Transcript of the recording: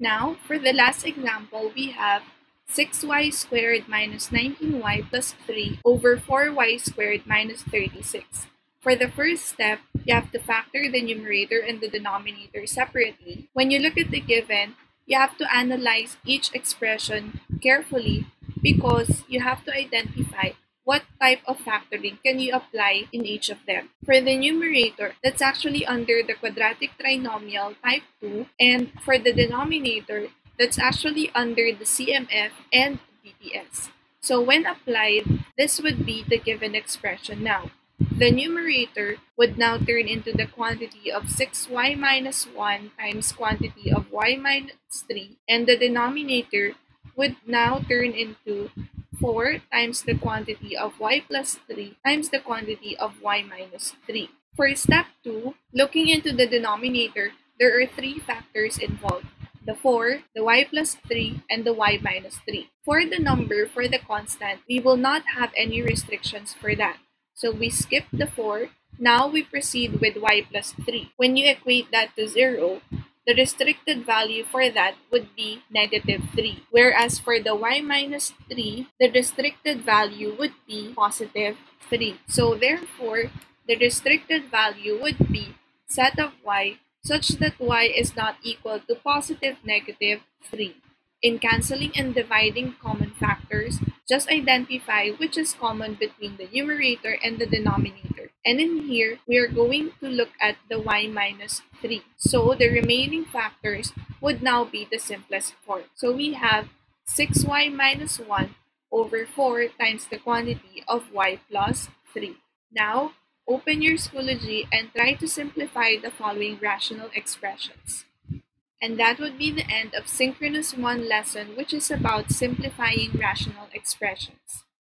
Now, for the last example, we have 6y squared minus 19y plus 3 over 4y squared minus 36. For the first step, you have to factor the numerator and the denominator separately. When you look at the given, you have to analyze each expression carefully because you have to identify what type of factoring can you apply in each of them. For the numerator, that's actually under the quadratic trinomial type 2, and for the denominator, that's actually under the CMF and DTS. So when applied, this would be the given expression now. The numerator would now turn into the quantity of 6y minus 1 times quantity of y minus 3, and the denominator would now turn into 4 times the quantity of y plus 3 times the quantity of y minus 3. For step 2, looking into the denominator, there are 3 factors involved: the 4, the y plus 3, and the y minus 3. For the number, for the constant, we will not have any restrictions for that. So we skip the 4. Now we proceed with y plus 3. When you equate that to 0, the restricted value for that would be negative 3. Whereas for the y minus 3, the restricted value would be positive 3. So therefore, the restricted value would be set of y such that y is not equal to positive negative 3. In canceling and dividing common factors, just identify which is common between the numerator and the denominator. And in here, we are going to look at the y minus 3. So the remaining factors would now be the simplest form. So we have 6y minus 1 over 4 times the quantity of y plus 3. Now, open your Schoology and try to simplify the following rational expressions. And that would be the end of Synchronous 1 lesson, which is about simplifying rational expressions.